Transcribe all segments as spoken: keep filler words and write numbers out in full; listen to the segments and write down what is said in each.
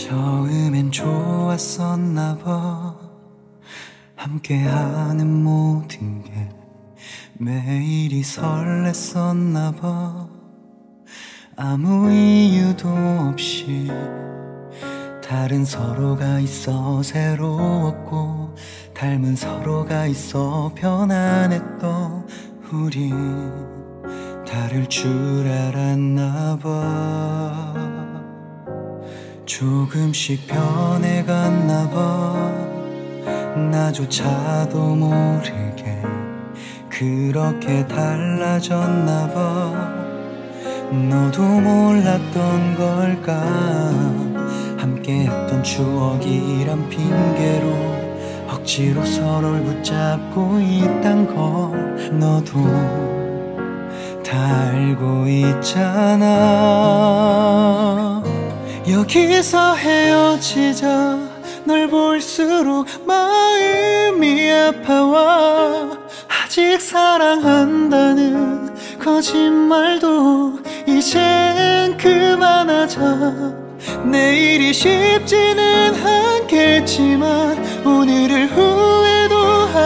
처음엔 좋았었나 봐. 함께하는 모든 게 매일이 설렜었나 봐. 아무 이유도 없이 다른 서로가 있어 새로웠고, 닮은 서로가 있어 편안했던 우리. 다를 줄 알았나 봐. 조금씩 변해갔나 봐. 나조차도 모르게 그렇게 달라졌나 봐. 너도 몰랐던 걸까. 함께했던 추억이란 핑계로 억지로 서로를 붙잡고 있단 걸 너도 다 알고 있잖아. 여기서 헤어지자 널 볼수록 마음이 아파와. 아직 사랑한다는 거짓말도 이젠 그만하자. 내일이 쉽지는 않겠지만 오늘을 후회도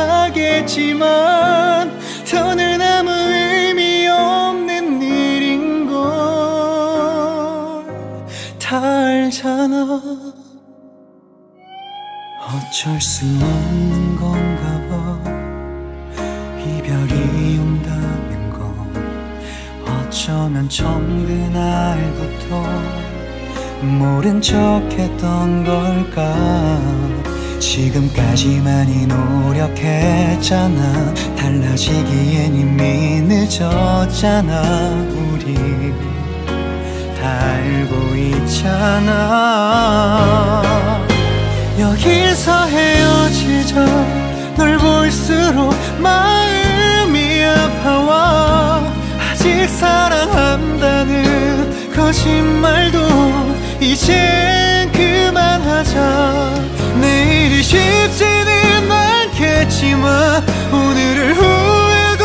하겠지만 더는 아무 의미 없는 일인 걸 다 알잖아. 어쩔 수 없는 건가 봐. 이별이 온다는 건 어쩌면 처음 그날부터 모른 척했던 걸까. 지금까지 많이 노력했잖아. 달라지기엔 이미 늦었잖아. 우리 다 알고 있잖아. 여기서 헤어지자 널 볼수록 마음이 아파와. 아직 사랑한다는 거짓말도 이젠 그만하자. 내일이 쉽지는 않겠지만 오늘을 후회도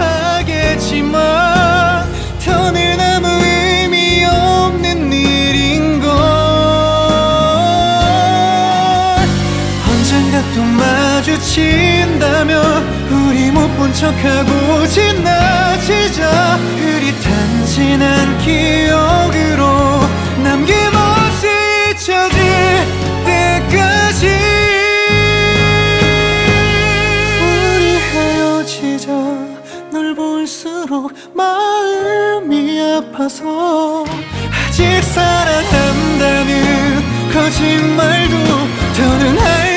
하겠지만 더는 아무 의미 없는 일인 걸. 언젠가 또 마주친다면 우리 못 본 척하고 지나치자. 흐릿한 지난 기억으로 남김없이 잊혀질 때까지. 우리 헤어지자 널 볼수록 마음이 아파서. 아직 사랑한다는 거짓말도 더는 할